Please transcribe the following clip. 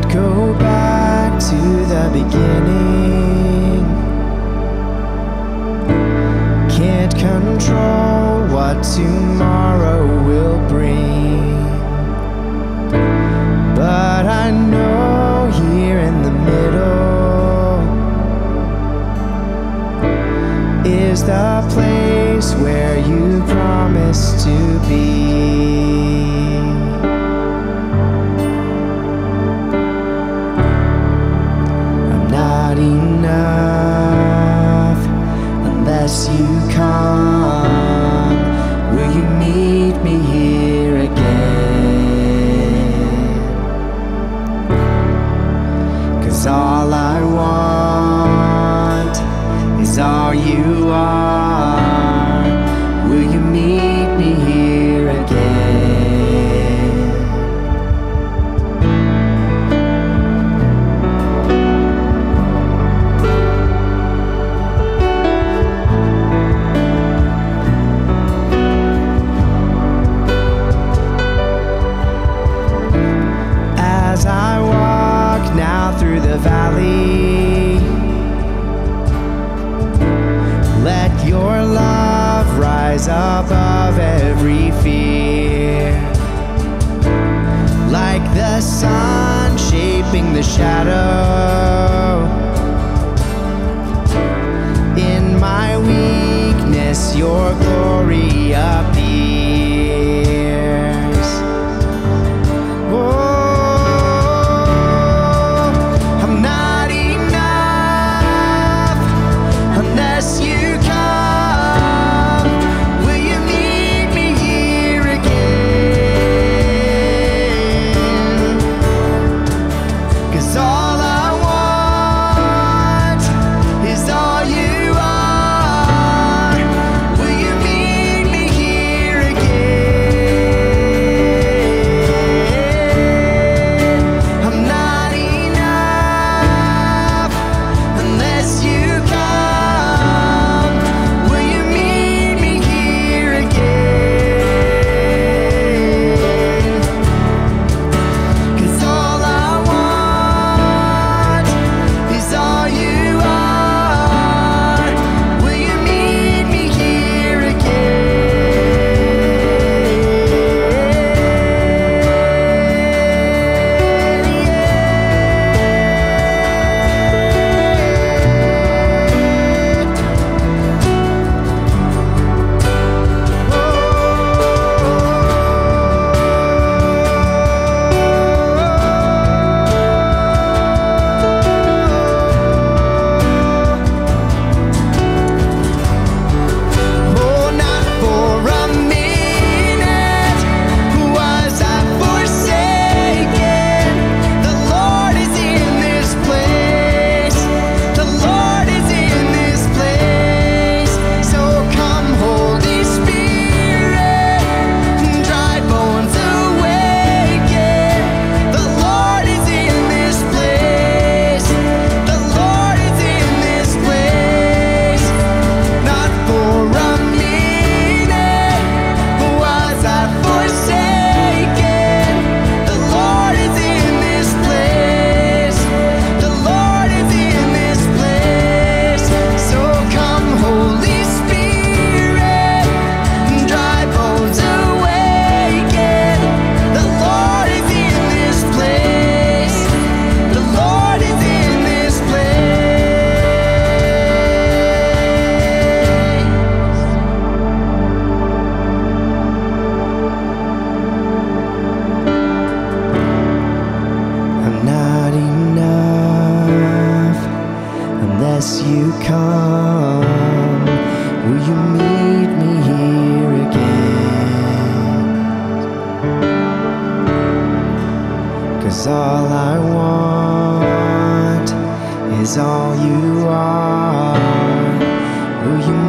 go back to the beginning. Can't control what tomorrow will bring, but I know here in the middle is the place where you promised to be. I'm not enough unless you come. Will you meet me here again? 'Cause all I want is all you are. Will you meet me here again? As I walk now through the valley, let your love rise above every fear, like the sun shaping the shadow. In my weakness, your glory appears. I'm not enough unless you come. Will you meet me here again? 'Cause all I want is all you are. Will you meet me here again? I'm not enough unless you come. Will you meet me here again? 'Cause all I want is all you are. Will you meet me here Oh, not for a minute was I forsaken. The Lord is in this place. The Lord is in this place. So come, Holy Spirit, dry bones awaken. The Lord is in this place. The Lord is in this place. Not for a minute was I forsaken. The Lord is in this place. The Lord is in this place. So come, Holy Spirit, dry bones awaken. The Lord is in this place. The Lord is in this place. I'm not enough unless you come. Will you meet me here again? 'Cause all I want is all you are. Will you